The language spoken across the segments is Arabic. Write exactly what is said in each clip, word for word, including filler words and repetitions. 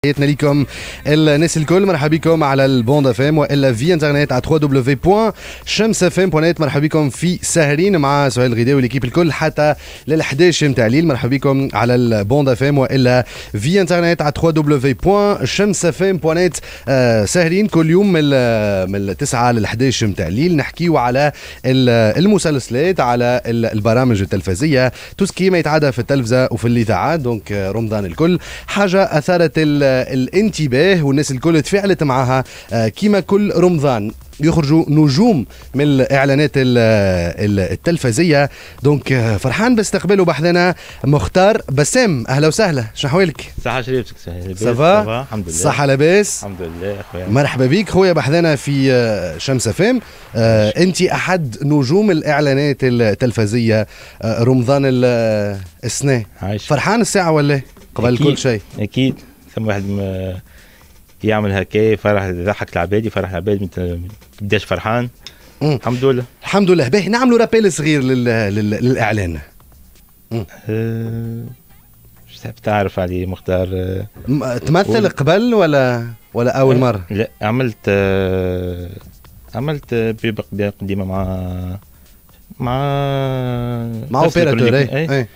تحياتنا لكم الناس الكل. مرحبا بكم على البوند اف ام والا في انترنت على دبليو دبليو دبليو بوان شمس اف ام بوان نت. مرحبا بكم في ساهرين مع سهيل الغداوي والكيب الكل حتى لل حداش نتاع الليل. مرحبا بكم على البوند اف ام والا في انترنت على دبليو دبليو دبليو بوان شمس اف ام بوان نت. ساهرين كل يوم من من التسعة لل حداش نتاع الليل نحكيو على المسلسلات، على البرامج التلفزية، توسكي ما يتعدى في التلفزة وفي الاذاعات. دونك رمضان الكل حاجة اثارت الانتباه والناس الكل تفاعلت معها. كيما كل رمضان يخرجوا نجوم من الاعلانات التلفزيه. دونك فرحان باستقباله بحذنا مختار بسام. اهلا وسهلا، شنو احوالك؟ صحه شريفتك سهيل؟ صافا الحمد لله. صحه لاباس الحمد لله اخويا. مرحبا بك خويا بحذنا في شمس فام. آه انت احد نجوم الاعلانات التلفزيه آه رمضان السنه. فرحان الساعه ولا قبل أكيد. كل شيء اكيد ثم واحد يعمل هكا فرح يضحك العباد، يفرح العباد، ما تبداش فرحان. مم. الحمد لله الحمد لله. باهي نعملوا رابيل صغير لل... لل... للاعلان. أه... تعرف علي مختار؟ أه... تمثل و... قبل ولا ولا اول أه... مره؟ لا عملت أه... عملت بيبقى قديمه مع مع مع اوبيراتور. اي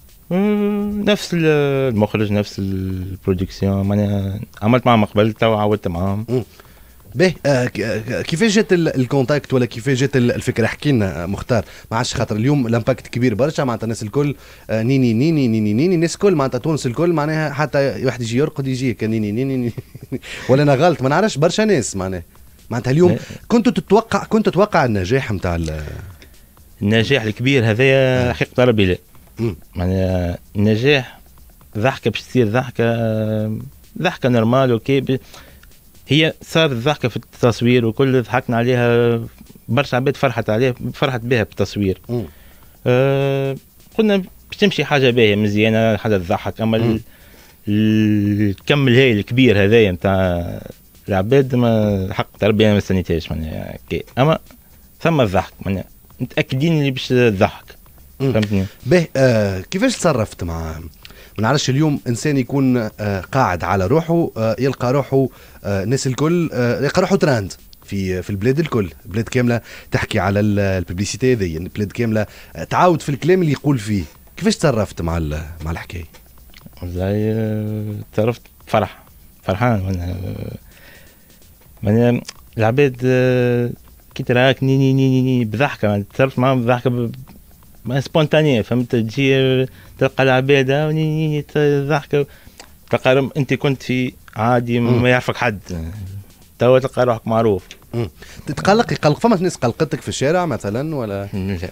نفس المخرج نفس البرودكسيون، معناها عملت معهم قبل تو عاودت معهم. باهي آه كيفاش جات الكونتاكت ولا كيفاش جات الفكره؟ احكي لنا مختار. ما عادش خاطر اليوم الامباكت كبير برشا، معناتها الناس الكل آه نيني نيني نيني نيني الناس الكل معناتها تونس الكل معناها حتى واحد يجي يرقد يجي كنيني نيني نيني ولا انا غلط؟ ما نعرفش برشا ناس معناها معناتها اليوم كنت تتوقع كنت تتوقع النجاح نتاع النجاح الكبير هذايا؟ حقيقه ربي لا. معناها النجاح ضحكه باش تصير ضحكه ضحكه نورمال اوكي. هي صارت ضحكه في التصوير وكل ضحكنا عليها، برشا عباد فرحت عليها فرحت بها بالتصوير. آه قلنا باش تمشي حاجه باهيه مزيانه حاجه تضحك. اما الكم الهائل الكبير هذايا نتاع العباد ما حق ربي انا ما استنيتهاش معناها. اما ثم الضحك معناها متاكدين اللي باش تضحك. فهمتني؟ باهي آه كيفاش تصرفت مع ما نعرفش اليوم انسان يكون آه قاعد على روحه آه يلقى روحه آه الناس الكل آه يلقى روحه تراند في في البلاد الكل، البلاد كامله تحكي على الببليسيتي هذه، البلاد كامله آه تعاود في الكلام اللي يقول فيه. كيفاش تصرفت مع مع الحكايه؟ والله تصرفت فرح فرحان من من العباد آه كي تراك ني ني ني ني بضحكه، تصرفت معاهم بضحكه ما سبونتانيه. فهمت؟ تجي تلقى العباد وني ضحكه، تلقى انت كنت في عادي ما يعرفك حد، توا تلقى روحك معروف. تتقلق يقلق فما ناس قلقتك في الشارع مثلا ولا؟ لا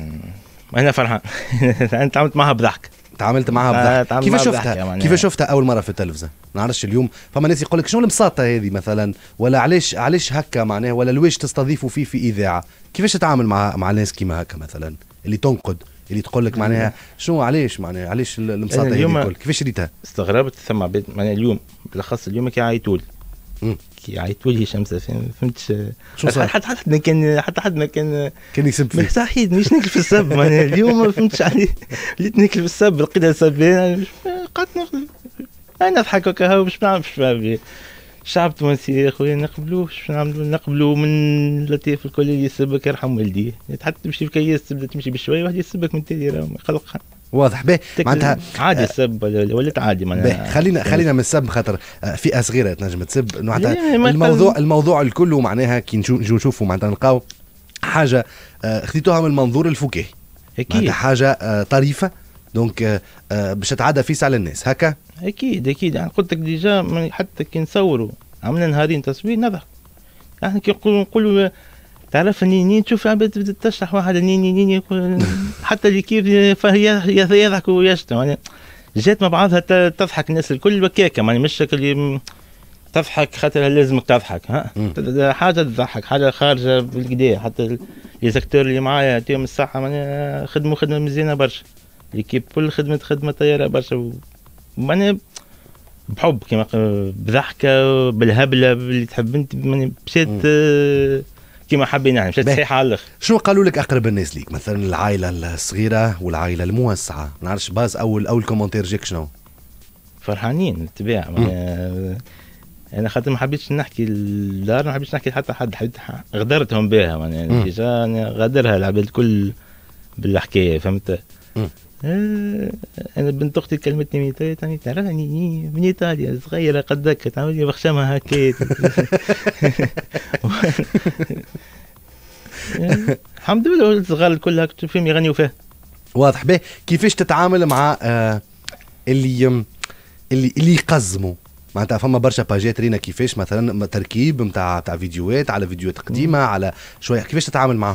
انا فرحان. انت تعاملت معها بضحك تعاملت معها بضحك. كيف شفتها كيف شفتها اول مره في التلفزه؟ ما نعرفش اليوم فما ناس يقول لك شنو المساطه هذه مثلا، ولا علاش علاش هكا معناها، ولا لواش تستضيفوا فيه في اذاعه؟ كيفاش تتعامل مع مع ناس كيما هكا مثلا اللي تنقد اللي تقول لك معناها شنو علاش معناها علاش المساطه هذه الكل؟ كيفاش ريتها؟ استغربت ثم عباد معناها اليوم بالاخص اليوم كي عيطوا لي كي عيطوا لي شمس فهمتش حتى حتى حد ما كان حتى حد ما كان كان يسب فيه. مستحيل مش ناكل في السب معناها اليوم ما فهمتش عليه. وليت ناكل في السب لقيتها سبانه قعدت ناخذ انا نضحك هكا هو باش نعرف شباب الشعب التونسي يا خويا نقبلوه باش نعملوا نقبلوا من لطيف الكل اللي يسبك يرحم والديه. حتى تمشي في كياس تبدا تمشي بشويه واحد يسبك من تالي راه ما يقلق. واضح به معناتها عادي السب ولا عادي معناها. خلينا خلينا من السب خاطر فئه صغيره تنجم تسب معناتها الموضوع الموضوع الكل معناها كي نشوفوا معناتها نلقاو حاجه خديتوها من المنظور الفكاهي اكيد، حاجه طريفه دونك باش تتعدى فيس على الناس هكا. اكيد اكيد يعني قلت لك ديجا حتى كي نصوروا عملنا نهارين تصوير نضحك. يعني كي نقولوا نقولوا تعرف نيني تشوف عباد تبدا تشرح واحد نيني نيني حتى اللي كيف فهي يضحك ويشتم يعني جات مع بعضها تضحك الناس الكل بكاكه يعني مش اللي تضحك خاطر لازمك تضحك. ها حاجه تضحك حاجه خارجه بالكدا. حتى لي زاكتور اللي معايا يعطيهم الصحه يعني خدموا خدمه مزيانه برشا. ليكيب كل خدمه خدمه طياره برشا معناها بحب كما بضحكه بالهبله اللي تحب انت مشات كما حابين احنا مشات صحيحه على الاخر. شو قالوا لك اقرب الناس ليك مثلا العائله الصغيره والعائله الموسعه؟ ما نعرفش باز اول اول كومنتير جاك شنو؟ فرحانين بالطبيعه. انا خاطر ما حبيتش نحكي الدار، ما حبيتش نحكي حتى حد، حبيت غدرتهم بها يعني ديجا غادرها العباد الكل بالحكايه فهمت. آه انا بنت اختي كلمتني من ايطاليا تاني تعرفني من ايطاليا صغيره قدك تعمل لي بخشمها هكا. الحمد لله الصغار الكل هكا فيهم يغنيوا فيها. واضح. به كيفاش تتعامل مع آه اللي اللي اللي يقزموا معناتها؟ فما برشا باجات رينا كيفاش مثلا تركيب نتاع تاع فيديوهات على فيديوهات قديمه على شويه، كيفاش تتعامل معهم؟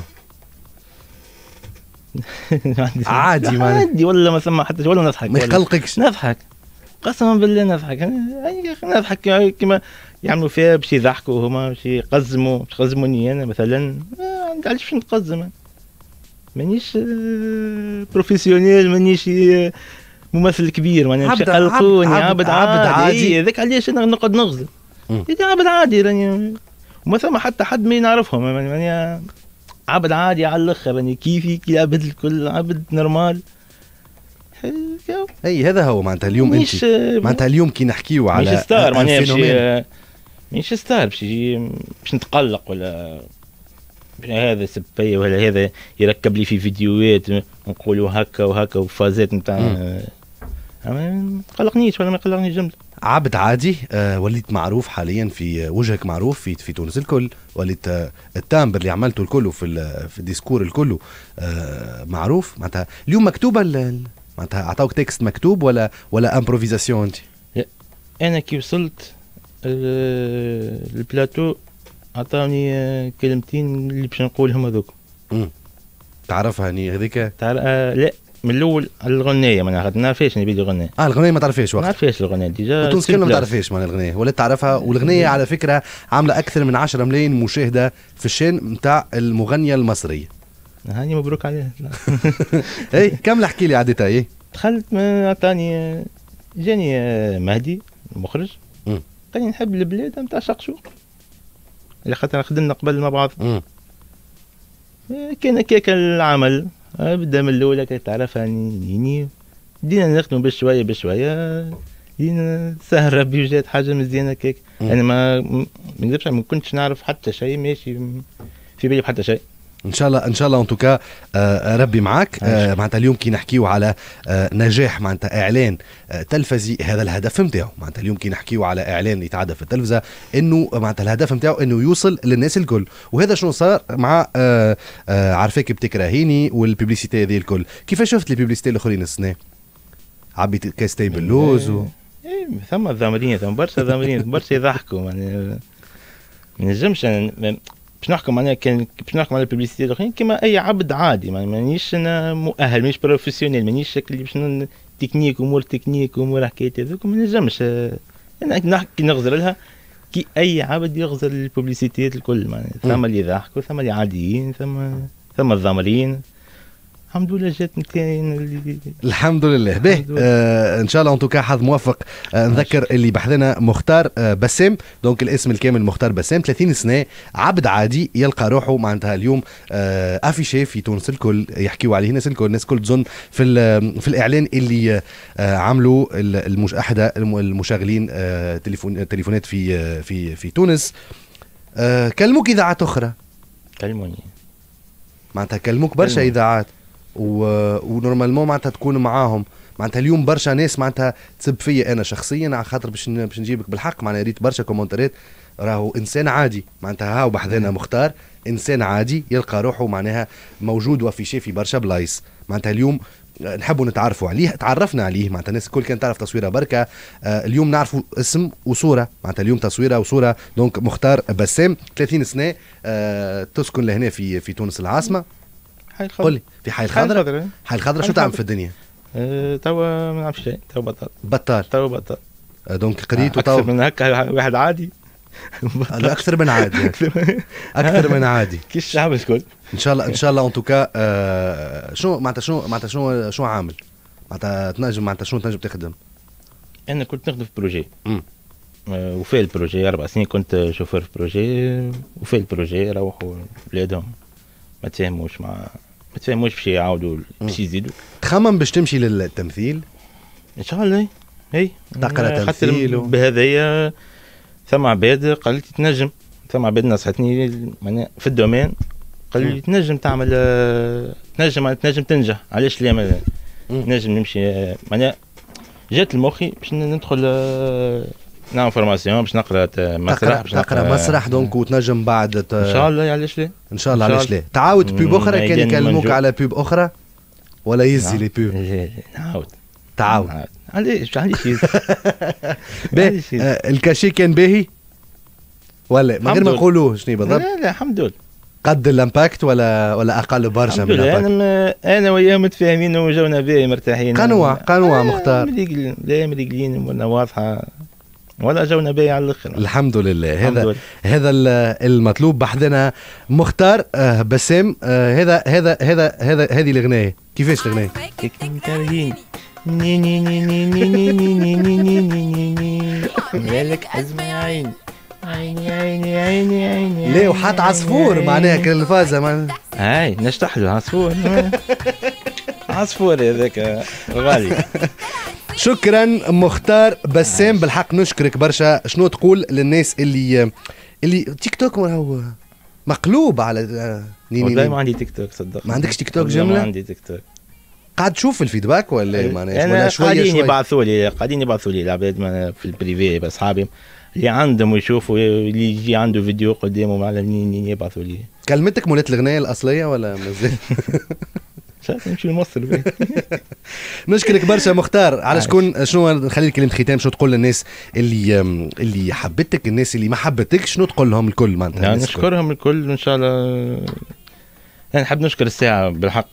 عادي ما عادي والله ما ثم حتى ولا نضحك، ما يقلقكش؟ نضحك قسما بالله نضحك نضحك كما يعملوا فيها باش يضحكوا هما، باش يقزموا باش يقزموني انا مثلا. ما علاش نقزم، مانيش بروفيسيونيل، مانيش ممثل كبير، ماني باش يقلقوني. عبد عبد عادي هذاك علاش انا نقعد نغزل. هذا عبد عادي راني، وما ثم حتى حد ما نعرفهم يعني، عبد عادي على الاخر يعني كيفي كي العباد الكل عبد نورمال. اي هذا هو معناتها اليوم انت معناتها اليوم كي نحكيو على مش ستار معناها مش ستار باش باش نتقلق ولا هذا سبيه ولا هذا يركب لي في فيديوهات نقولوا هكا وهكا وفازات نتاع ما قلقنيش ولا ما قلقنيش جمله. عبد عادي. آه وليت معروف حاليا في وجهك، معروف في في تونس الكل. وليت آه التامبر اللي عملته الكل في في الديسكور الكل آه معروف. معناتها اليوم مكتوبه معناتها اعطاوك تكست مكتوب ولا ولا امبروفيزاسيون انت؟ لا انا كي وصلت البلاتو عطاوني كلمتين اللي باش نقولهم هذوك. امم تعرفها هني هذيك؟ تعرف آه لا من الاول على الغنيه ما نعرفش نبي الغنيه. اه الغنيه ما تعرفيش وقت؟ ما نعرفش الغنيه ديجا تونس كلها ما تعرفيش معناها الغنيه ولا تعرفها. والغنيه على فكره عامله اكثر من عشرة ملايين مشاهده في الشان نتاع المغنيه المصريه. هاني مبروك عليها. اي كم احكي لي عديتها ايه؟ دخلت ما عطاني جاني مهدي المخرج قال لي نحب البلاد نتاع شقشوق اللي خاطر خدمنا قبل مع بعض. كان كيك العمل بدا من الاولى كي تعرفها نيني بدينا نخدموا بشويه بشويه بدينا سهر ربي وجات حاجه مزيانه كيك. انا ما ما نكذبش ما كنتش نعرف حتى شيء ماشي في بالي بحتى شيء. ان شاء الله ان شاء الله ان توكا آه ربي معك. آه معناتها اليوم كي نحكيو على آه نجاح معناتها اعلان آه تلفزي هذا الهدف نتاعو. معناتها اليوم كي نحكيو على اعلان يتعدى في التلفزه انه معناتها الهدف نتاعو انه يوصل للناس الكل. وهذا شنو صار مع آه آه عارفاك بتكرهيني والببليسيتي هذه الكل. كيفاش شفت الببليسيتي الاخرين السنه؟ عبي كاستين باللوز و... ايه ثم ضامرين ثم برشا ضامرين برشا يضحكوا يعني ما نجمش باش نحكم معناها كان باش نحكم على الببليسيتي الاخرين كما اي عبد عادي مانيش انا مؤهل مانيش بروفيسيونيل مانيش اللي باش تكنيك امور تكنيك امور حكايات هذوك ما نجمش انا نحكي نغزر لها كي اي عبد يغزر الببليسيتيات الكل معناها ثم اللي يضحكوا ثم اللي عاديين ثم ثم الضامرين. الحمد لله جات اللي... الحمد لله. به آه ان شاء الله انتو حظ موفق. آه نذكر اللي بحثنا مختار آه بسام. دونك الاسم الكامل مختار بسام ثلاثين سنه عبد عادي يلقى روحه معناتها اليوم آه افيشي في تونس الكل يحكيوا عليه الناس الكل. الناس الكل تظن في في الاعلان اللي آه عملوا المش... احد المشغلين آه تليفون تليفونات في آه في في تونس. آه كلموك اذاعات اخرى؟ كلموني معناتها كلموك برشا اذاعات و... ونورمالمون معناتها تكون معاهم. معناتها اليوم برشا ناس معناتها تسب فيا انا شخصيا على خاطر باش باش نجيبك بالحق. معناها ريت برشا كومنتات راهو انسان عادي معناتها هاو بحذنا مختار انسان عادي يلقى روحه معناها موجود وفي في برشا بلايص. معناتها اليوم نحبوا نتعرفوا عليه تعرفنا عليه معناتها الناس الكل كان تعرف تصويره بركه. آه اليوم نعرفوا اسم وصوره معناتها اليوم تصويره وصوره. دونك مختار بسام ثلاثين سنه آه تسكن لهنا في في تونس العاصمه. قولي في حي الخضراء. حي الخضراء شو تعمل في الدنيا؟ أه توا ما نعرفش شيء توا بطال بطال توا بطال. أه دونك قريت وتوا اكثر من هكا واحد عادي. اكثر من عادي اكثر من عادي كي الشعب الكل. ان شاء الله ان شاء الله ان توكا أه شنو معناتها شنو معناتها شنو شنو عامل معناتها تنجم معناتها شنو تنجم تخدم؟ انا كنت نخدم في بروجي أه وفي البروجي اربع سنين كنت شوفير في بروجي وفي البروجي روحوا بلادهم ما تفهموش مع ما تفهموش باش يعاودوا باش يزيدوا. تخمم باش تمشي للتمثيل؟ ان شاء الله اي تقرا تمثيل و... بهذايا ثم عباد قال لي تنجم، ثم عباد نصحتني معناها في الدومين، قال لي تنجم تعمل تنجم تنجم تنجح، علاش لا ما نجم نمشي معناها. جات لمخي باش ندخل نعمل فورماسيون باش نقرا مسرح، باش تقرا مسرح دونك وتنجم بعد ت... ان شاء الله. علاش لا ان شاء الله علاش لا. تعاود بوب اخرى كان يكلموك على بوب اخرى ولا يزي لي بوب؟ نعاود تعاود علاش علاش يزي الكاشي كان باهي ولا من غير ما نقولوه شنو بالضبط؟ لا لا الحمد لله. قد الامباكت ولا ولا اقل برشا من الامباكت؟ انا انا وياه متفاهمين وجونا باهي مرتاحين. قنوع قنوع مختار لا مريقلين ولا واضحه ولا جونا باهي على الاخر. الحمد لله. هذا هذا المطلوب بحذنا مختار. آه بسام، آه هذا هذا هذا هذا هذه الاغنيه كيفاش الاغنيه؟ ني ني ني ني ني ني ني ني ني ني مالك حزمة يا عيني عيني عيني عيني عيني. ليه وحط عصفور معناها كل الفازة معناها. هاي نشطح له عصفور عصفور هذاك غالي. شكرا مختار بسام، بالحق نشكرك برشا. شنو تقول للناس اللي اللي تيك توك راهو مقلوب على نيني؟ والله ما عندي تيك توك صدق. ما عندكش تيك توك جملة؟ ما عندي تيك توك. قاعد تشوف الفيدباك ولا معناها ولا شويه قاعدين يبعثوا لي قاعدين يبعثوا لي العباد في البريفي باصحابي اللي عندهم يشوفوا اللي يجي عنده فيديو قدامهم على نيني يبعثوا لي. كلمتك مولات الاغنيه الاصليه ولا مازال؟ شايف نمشي لمصر. نشكرك برشا مختار. على شكون شنو نخلي كلمه ختام، شنو تقول للناس اللي اللي حبتك، الناس اللي ما حبتكش شنو تقول لهم الكل معناتها؟ نشكرهم الكل ان شاء الله. انا نحب نشكر الساعه بالحق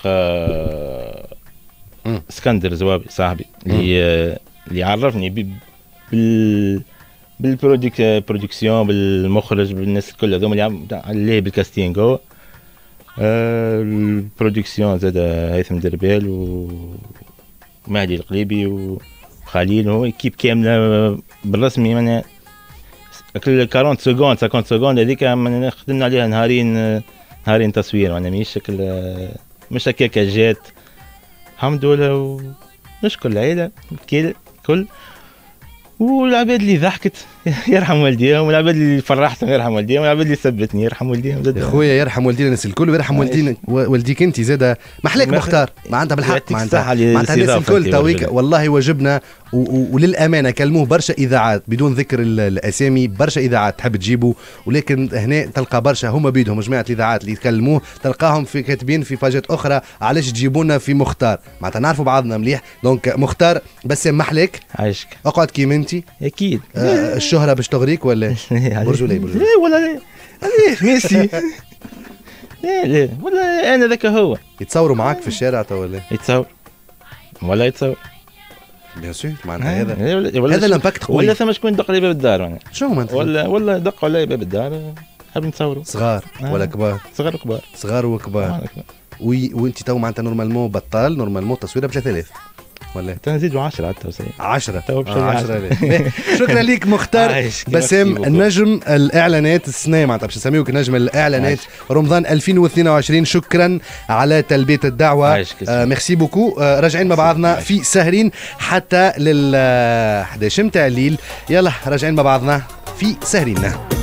اسكندر زوابي صاحبي اللي اللي عرفني بال بالبرودكت برودكسيون بالمخرج بالناس الكل هذوما اللي بالكاستينغ. آه البرودكسيون زاد هيثم دربال ومهدي القليبي وخليل، هو ايكيب كامله بالرسمي. من كل أربعين سكوند خمسين سكوند هذيك خدمنا عليها نهارين نهارين تصوير، معناها مش شكل مش هكاك جات. الحمد لله. ونشكر العائله كل كل والعباد اللي ضحكت يرحم والديهم، والعباد اللي فرحتهم يرحم والديهم، والعباد اللي سبتني يرحم والديهم. زاد خويا يرحم والدينا الناس الكل ويرحم والدينا والديك انت زاد. محلاك مختار معناتها بالحق معناتها معناتها الناس الكل تويك والله واجبنا. وللامانه كلموه برشا اذاعات بدون ذكر الاسامي، برشا اذاعات تحب تجيبوا، ولكن هنا تلقى برشا هما بيدهم جماعه الاذاعات اللي يتكلموه تلقاهم في كاتبين في فاجات اخرى علاش تجيبونا في مختار. معناتها نعرفوا بعضنا مليح. دونك مختار بس محلاك عايشك اقعد كيما انت اكيد. آه الشهره باش تغريك ولا برجو لي برجو لا ولا لا ميسي لا لا ولا انا ذاك هو. يتصوروا معاك في الشارع تو ولا يتصور ولا يتصور؟ بيان سور معناها هذا هذا الامباكت قوي. ولا ثم شكون دق على باب الدار معناها شنو معناتها؟ ولا ولا دق على باب الدار حاب نتصوروا صغار آه. ولا كبار؟ صغار وكبار. صغار وكبار. آه. وي وانت تو معناتها نورمالمون بطال نورمالمون تصويره بجا ثلاث ولا تنزيدوا عشرة حتى وصل عشرة تو عشرة. شكرا ليك مختار بسام، النجم الاعلانات السنه معناتها باش نسميوك نجم الاعلانات رمضان ألفين واثنين وعشرين. شكرا على تلبيه الدعوه. آه ميرسي بوكو. آه راجعين مع بعضنا في سهرين حتى لل احد عشر متاع الليل. يلا راجعين مع بعضنا في سهرينا.